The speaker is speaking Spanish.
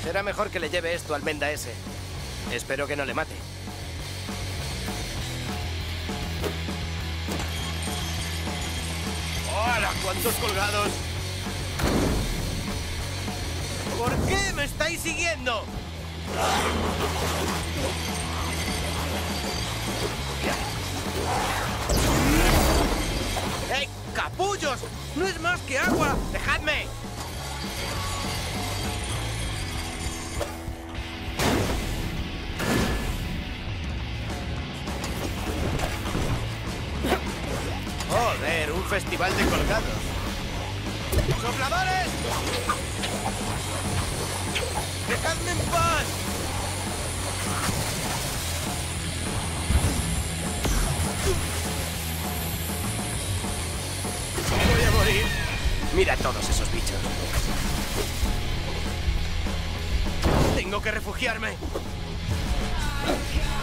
Será mejor que le lleve esto al Menda ese. Espero que no le mate. ¡Hola! ¡Cuántos colgados! ¿Por qué me estáis siguiendo? ¡Ey, capullos! ¡No es más que agua! ¡Dejadme! Joder, un festival de colgados. ¡Sopladores! ¡Dejadme en paz! Voy a morir. Mira todos esos bichos. Tengo que refugiarme.